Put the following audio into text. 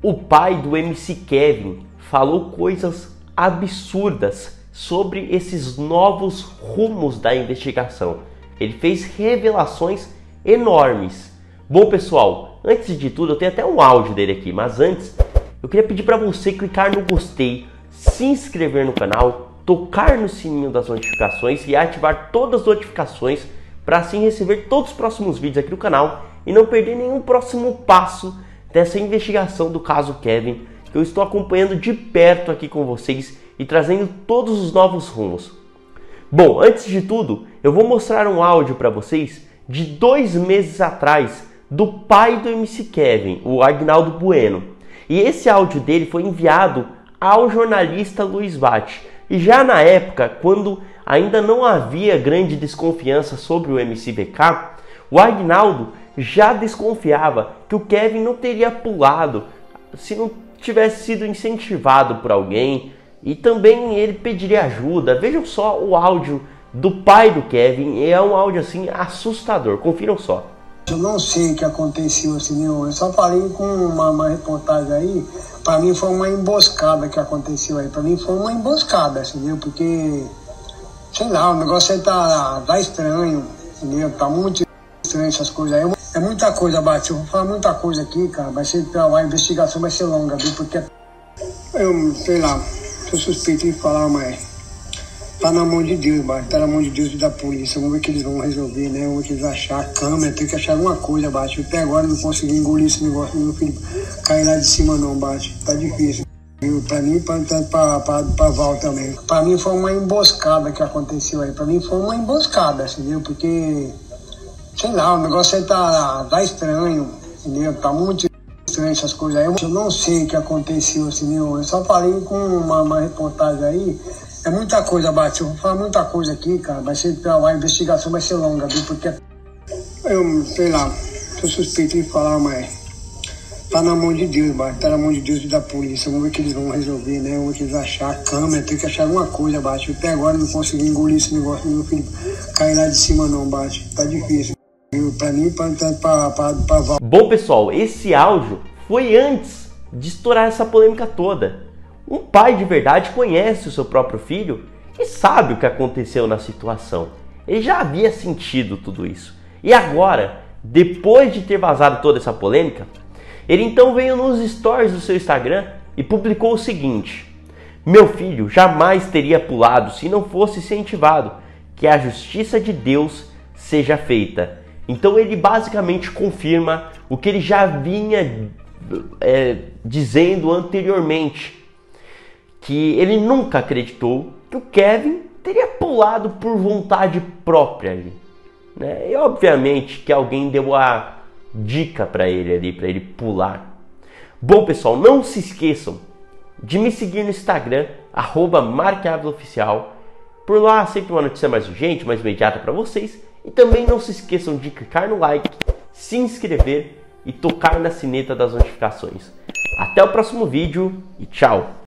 O pai do MC Kevin falou coisas absurdas sobre esses novos rumos da investigação. Ele fez revelações enormes. Bom, pessoal, antes de tudo, eu tenho até um áudio dele aqui, mas antes eu queria pedir para você clicar no gostei, se inscrever no canal, tocar no sininho das notificações e ativar todas as notificações para assim receber todos os próximos vídeos aqui do canal e não perder nenhum próximo passo dessa investigação do caso Kevin, que eu estou acompanhando de perto aqui com vocês e trazendo todos os novos rumos. Bom, antes de tudo, eu vou mostrar um áudio para vocês de 2 meses atrás do pai do MC Kevin, o Agnaldo Bueno. E esse áudio dele foi enviado ao jornalista Luiz Vatti. E já na época, quando ainda não havia grande desconfiança sobre o MC VK, o Agnaldo já desconfiava que o Kevin não teria pulado se não tivesse sido incentivado por alguém, e também ele pediria ajuda. Vejam só o áudio do pai do Kevin, é um áudio assim assustador, confiram só. Eu não sei o que aconteceu assim, eu só falei com uma reportagem aí. Pra mim foi uma emboscada que aconteceu aí, pra mim foi uma emboscada, entendeu? Porque, sei lá, o negócio aí tá estranho, entendeu? Tá muito estranho essas coisas aí. É muita coisa, Bate, eu vou falar muita coisa aqui, cara, a investigação vai ser longa, viu? Porque, eu, sei lá, sou suspeito de falar, mas tá na mão de Deus, Bate, tá na mão de Deus e da polícia. Vamos ver o que eles vão resolver, né? Vamos ver o que eles achar, a câmera, tem que achar alguma coisa, Bate. Até agora não consegui engolir esse negócio do meu filho cair lá de cima não, Bate. Tá difícil. Pra mim, pra Val também. Pra mim foi uma emboscada que aconteceu aí. Pra mim foi uma emboscada, entendeu? Porque, sei lá, o negócio aí tá estranho, entendeu? Tá muito estranho essas coisas aí. Eu não sei o que aconteceu, entendeu? Eu só falei com uma reportagem aí. É muita coisa, Bate, eu vou falar muita coisa aqui, cara. A investigação vai ser longa, viu? Porque, eu, sei lá, sou suspeito de falar, mas tá na mão de Deus, Bate, tá na mão de Deus e da polícia. Vamos ver o que eles vão resolver, né? Vamos ver o que eles achar, a câmera, tem que achar alguma coisa, Bate. Até agora não consegui engolir esse negócio do meu filho cair lá de cima não, Bate. Tá difícil. Pra mim, pra Val. Bom, pessoal, esse áudio foi antes de estourar essa polêmica toda. Um pai de verdade conhece o seu próprio filho e sabe o que aconteceu na situação. Ele já havia sentido tudo isso. E agora, depois de ter vazado toda essa polêmica, ele então veio nos stories do seu Instagram e publicou o seguinte: meu filho jamais teria pulado se não fosse incentivado, que a justiça de Deus seja feita. Então ele basicamente confirma o que ele já vinha dizendo anteriormente, que ele nunca acreditou que o Kevin teria pulado por vontade própria ali, né? E obviamente que alguém deu a dica para ele ali, para ele pular. Bom, pessoal, não se esqueçam de me seguir no Instagram, @marqueavilaoficial. Por lá sempre uma notícia mais urgente, mais imediata para vocês. E também não se esqueçam de clicar no like, se inscrever e tocar na sineta das notificações. Até o próximo vídeo e tchau!